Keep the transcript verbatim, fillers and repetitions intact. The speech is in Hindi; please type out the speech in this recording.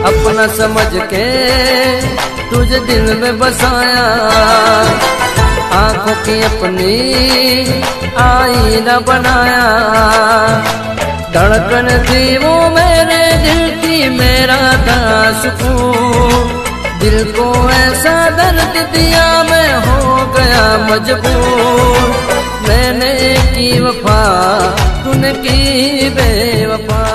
अपना समझ के तुझे दिल में बसाया, आंखों की अपनी आईना बनाया। धड़कन थी वो मेरे दिल की, मेरा था सुकून। दिल को ऐसा दर्द दिया मैं हो गया मजबूर। मैंने की वफा तूने की बेवफा।